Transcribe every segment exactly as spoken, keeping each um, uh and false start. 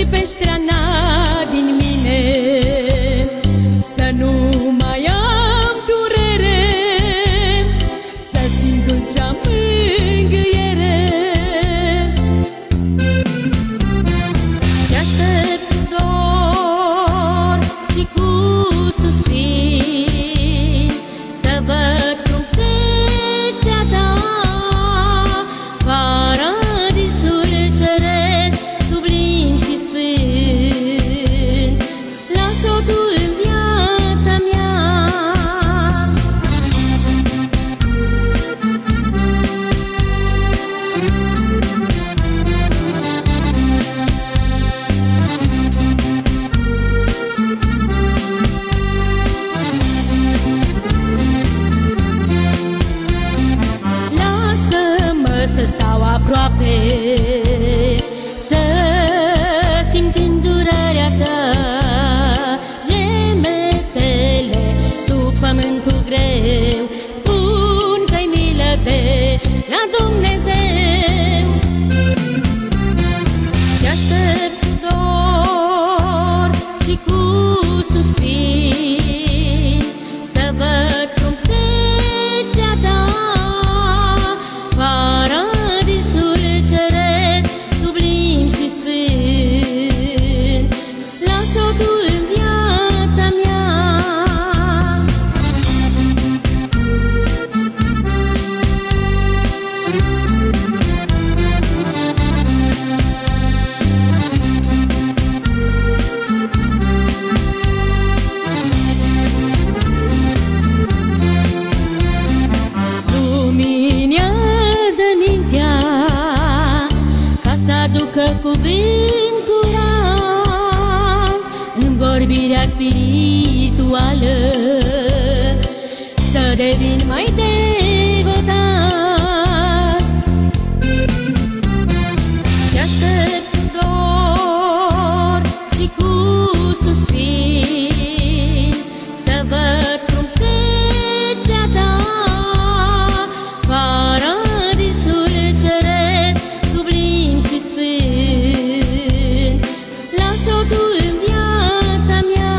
stârpești rana din mine, să nu mai am durere, să simt dulcea mângâiere. Te-aștept cu dor și cu suspin, să văd frumusețea ta, paradisul ceresc, sublim și sfânt. Las-o tu în viața mea. Lasă-mă să stau aproape, să simt îndurerea ta, gemetele sub pământul greu. Spun că-i milă de la Dumnezeu. Te-aștept cu dor și cu suspin, să văd frumusețea ta, paradisul ceresc, sublim și sfânt. Las-o tu în viața mea. Luminează mintea ca să aducă cuvântul rar în vorbirea spirituală, să devin mai devotat. Te-aștept cu dor și cu suspin, să văd frumusețea ta, paradisul ceresc, sublim și sfânt. Las-o tu în viața mea.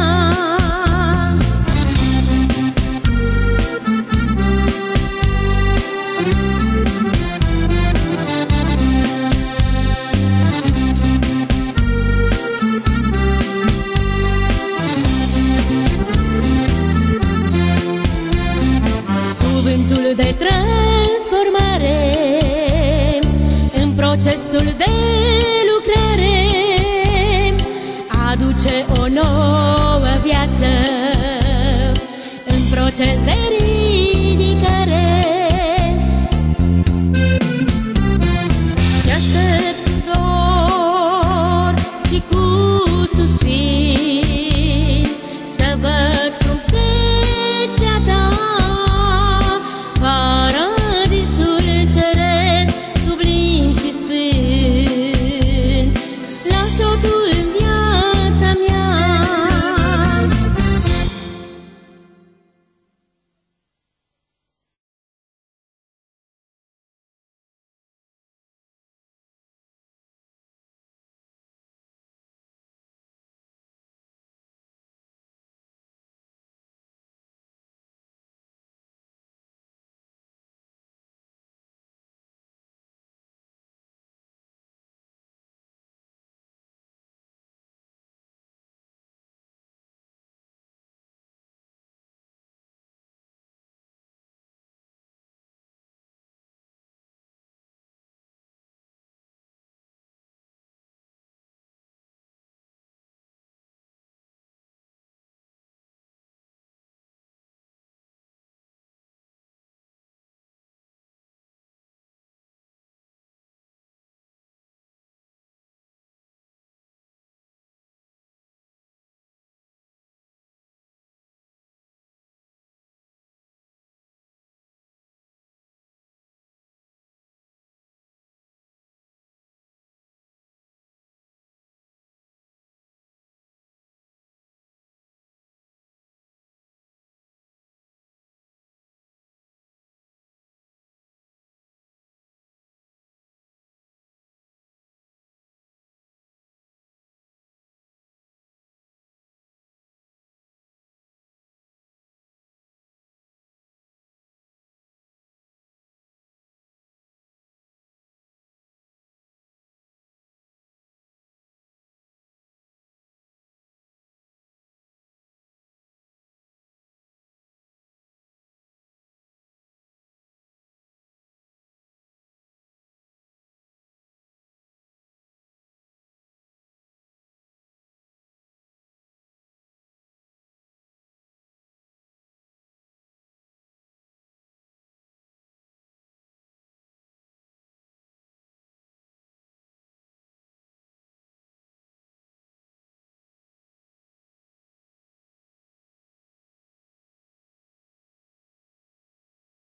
Cuvântul de transformare în procesul de lucrare aduce o nouă viață în proces de ridicare. Te-aștept cu dor și cu suspin,